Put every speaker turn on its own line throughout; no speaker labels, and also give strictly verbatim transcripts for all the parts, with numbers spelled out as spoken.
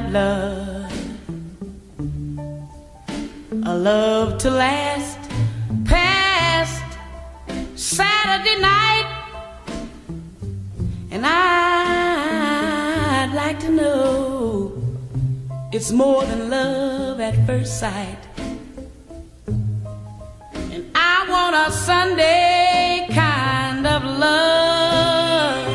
of love, a love to last past Saturday night, and I'd like to know it's more than love at first sight. And I want a Sunday kind of love.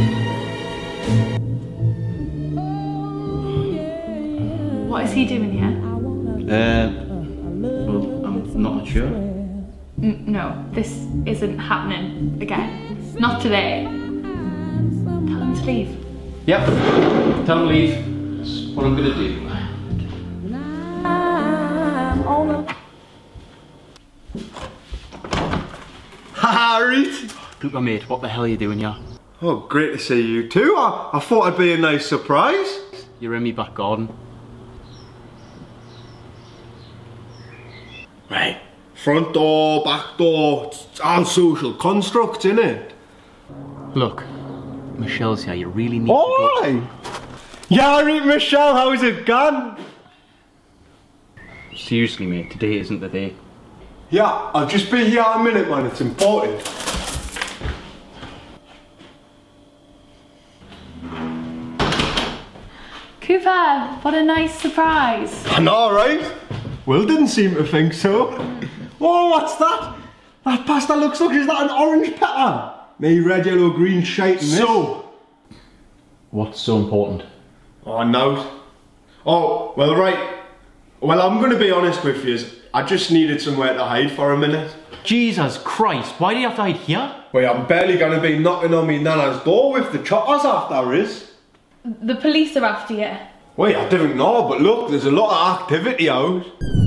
What is he doing here?
Uh, well, I'm not sure.
N no, this isn't happening again. Not today. Tell him to leave.
Yep, tell him to leave. That's what I'm gonna do.
Harry!
Look, mate, what the hell are you doing here?
Oh, great to see you too. I, I thought it'd be a nice surprise.
You're in me back garden.
Right. Front door, back door, it's all social constructs, innit?
Look, Michelle's here, you really need
Oi!
to go.
Yeah, right, Michelle, how's it gone?
Seriously, mate, today isn't the day.
Yeah, I'll just be here a minute, man, it's important.
Cooper, what a nice surprise.
I know, right? Will didn't seem to think so. Oh, what's that? That pasta looks like, is that an orange pattern? Me red, yellow, green shite in this. So,
what's so important?
Oh, no. Oh, well, right. Well, I'm going to be honest with you. I just needed somewhere to hide for a minute.
Jesus Christ, why do you have to hide here?
Wait, I'm barely going to be knocking on me nana's door with the choppers after us.
The police are after you.
Wait, I didn't know, but look, there's a lot of activity out.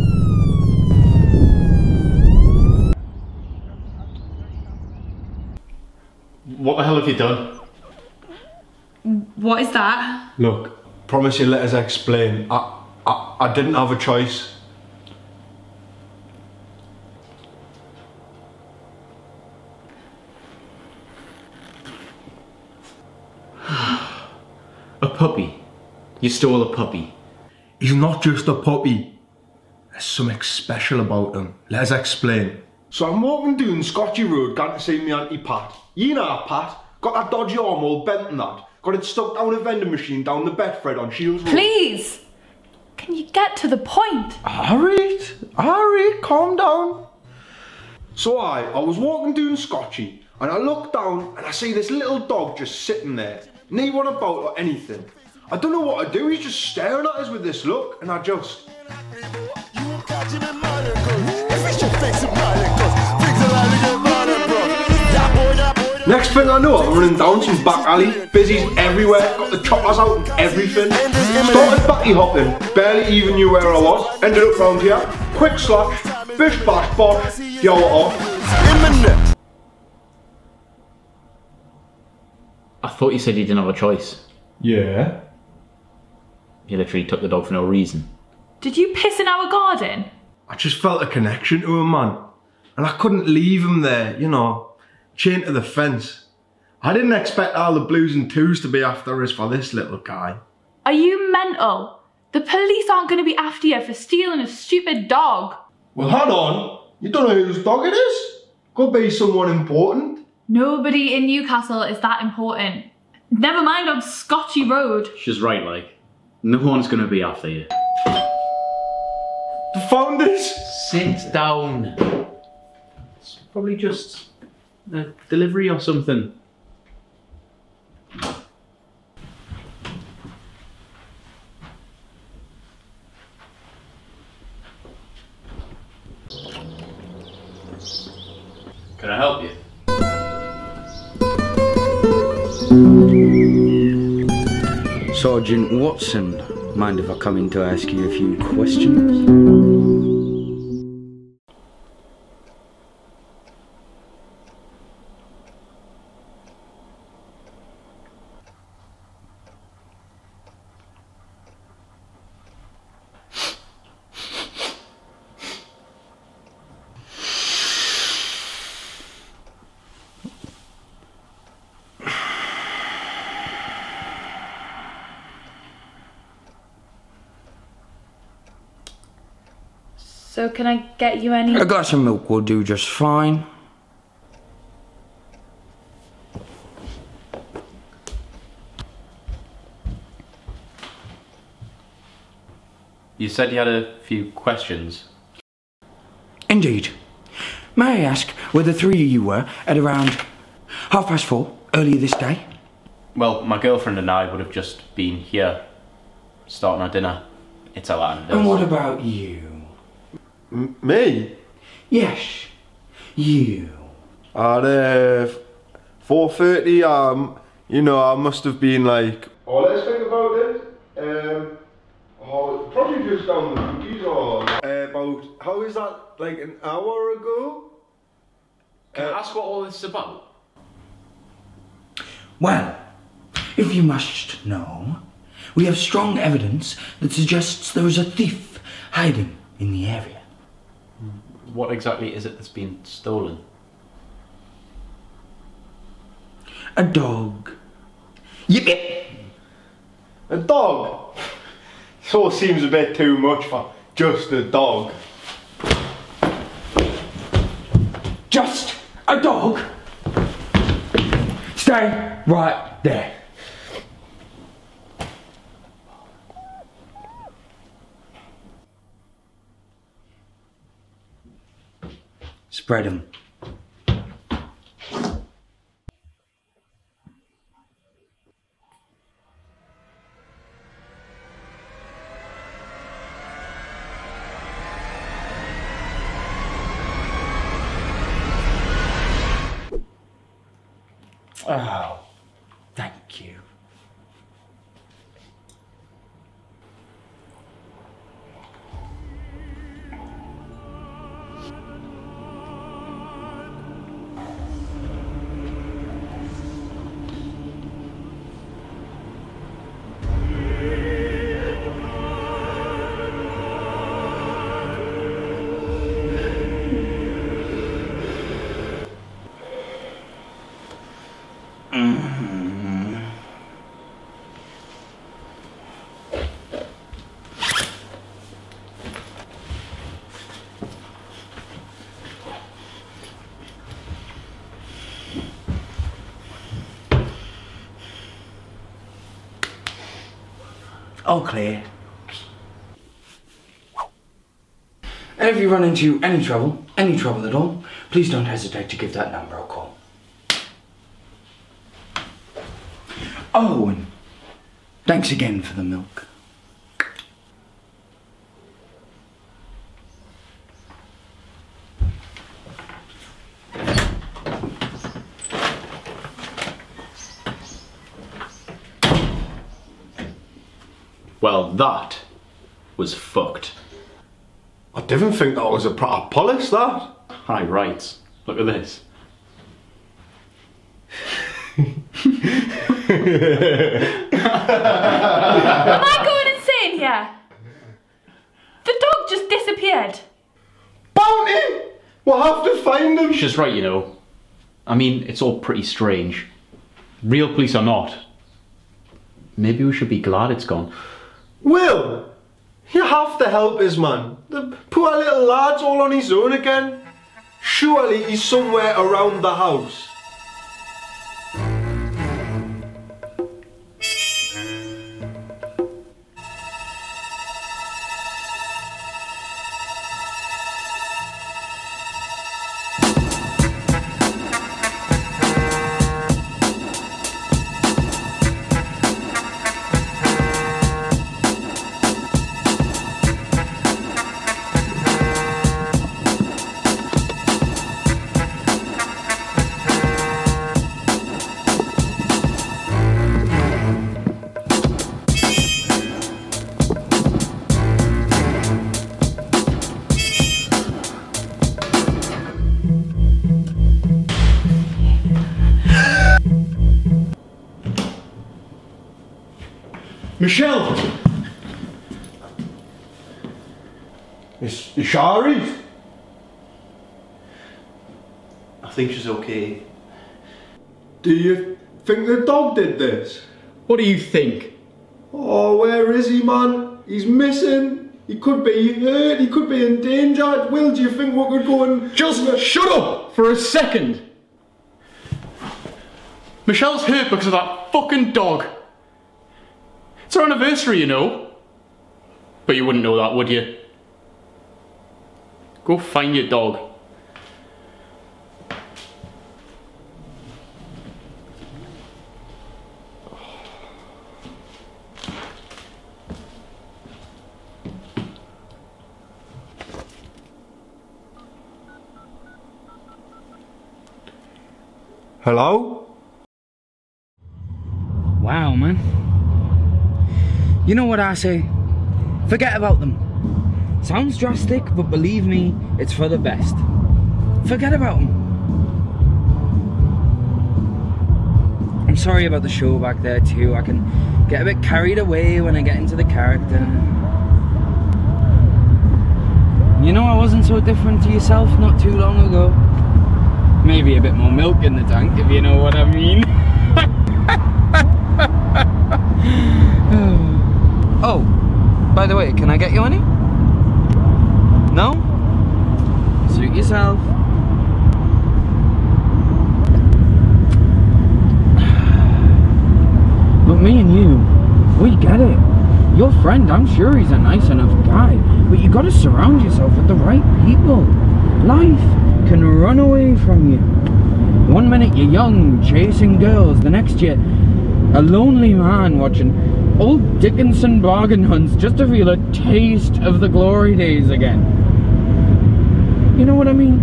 What the hell have you done?
What is that?
Look, promise you let us explain. I, I, I didn't have a choice.
A puppy? You stole a puppy?
He's not just a puppy. There's something special about him. Let us explain. So I'm walking down Scotchy Road, going to see me Auntie Pat. You know Pat, got that dodgy arm all bent and that. Got it stuck down a vending machine down the Bedford on Shields Road.
Please! Can you get to the point?
Alright, alright, calm down. So I, I was walking down Scotchy and I looked down and I see this little dog just sitting there. No one about or anything. I don't know what to do, he's just staring at us with this look and I just... Next thing I know, I'm running down some back alley, busies everywhere, got the choppers out and everything. Started backy hopping, barely even knew where I was, ended up round here, quick slash, bish bash bosh, yo off. Imminent.
I thought you said you didn't have a choice.
Yeah.
You literally took the dog for no reason.
Did you piss in our garden?
I just felt a connection to him, man. And I couldn't leave him there, you know. Chained to the fence. I didn't expect all the blues and twos to be after us for this little guy.
Are you mental? The police aren't going to be after you for stealing a stupid dog.
Well, hold on. You don't know whose dog it is? Could be someone important.
Nobody in Newcastle is that important. Never mind on Scotchy Road.
She's right, like. No one's going to be after you.
The founders?
Sit down. It's probably just a delivery or something. Can I help you?
Sergeant Watson, mind if I come in to ask you a few questions?
So can I get you any?
A glass of milk will do just fine.
You said you had a few questions.
Indeed. May I ask where the three of you were at around half past four earlier this day?
Well, my girlfriend and I would have just been here, starting our dinner. It's our land.
And what about you?
M me?
Yes, you.
At uh, four thirty, um, you know, I must have been like... Oh, let's think about it. Um, oh, probably just down the cookies or... Uh, about, how is that, like an hour ago?
Can
uh,
I ask what all this is about?
Well, if you must know, we have strong evidence that suggests there is a thief hiding in the area.
What exactly is it that's been stolen?
A dog. Yip yip.
A dog? So seems a bit too much for just a dog.
Just a dog? Stay right there. Spread them. Oh, thank you. All clear. And if you run into any trouble, any trouble at all, please don't hesitate to give that number a call. Oh, and thanks again for the milk.
Well, that was fucked.
I didn't think that was a proper police, that.
Hi, right. Look at this.
Am I going insane here? The dog just disappeared.
Bounty! We'll have to find him.
She's right, you know. I mean, it's all pretty strange. Real police or not. Maybe we should be glad it's gone.
Will, you have to help us, man. The poor little lad's all on his own again. Surely he's somewhere around the house. Michelle! Is, is she alright?
I think she's okay.
Do you think the dog did this?
What do you think?
Oh, where is he, man? He's missing. He could be hurt, he could be in danger. Will, do you think we could go and...
Just shut up for a second! Michelle's hurt because of that fucking dog. It's our anniversary, you know. But you wouldn't know that, would you? Go find your dog.
Hello?
Wow, man. You know what I say? Forget about them. Sounds drastic, but believe me, it's for the best. Forget about them. I'm sorry about the show back there too. I can get a bit carried away when I get into the character. You know, I wasn't so different to yourself not too long ago. Maybe a bit more milk in the tank, if you know what I mean. Oh, by the way, can I get you any? No? Suit yourself. But me and you, we get it. Your friend, I'm sure he's a nice enough guy, but you gotta surround yourself with the right people. Life can run away from you. One minute you're young, chasing girls, the next you're a lonely man watching old Dickinson bargain hunts just to feel a taste of the glory days again. You know what I mean?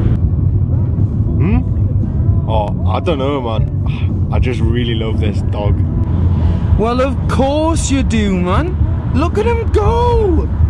Hmm? Oh, I don't know, man. I just really love this dog.
Well, of course you do, man. Look at him go!